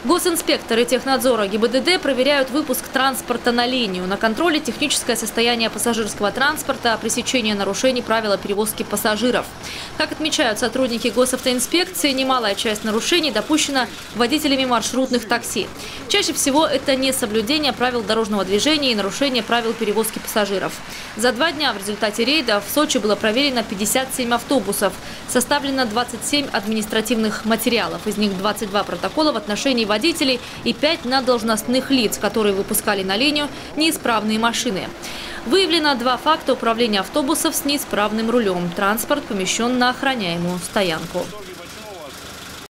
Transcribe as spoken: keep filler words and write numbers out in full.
Госинспекторы технадзора ГИБДД проверяют выпуск транспорта на линию. На контроле техническое состояние пассажирского транспорта, пресечение нарушений правил перевозки пассажиров. Как отмечают сотрудники госавтоинспекции, немалая часть нарушений допущена водителями маршрутных такси. Чаще всего это несоблюдение правил дорожного движения и нарушение правил перевозки пассажиров. За два дня в результате рейда в Сочи было проверено пятьдесят семь автобусов. Составлено двадцать семь административных материалов. Из них двадцать два протокола в отношении водителей и пять на должностных лиц, которые выпускали на линию неисправные машины. Выявлено два факта управления автобусов с неисправным рулем. Транспорт помещен на охраняемую стоянку.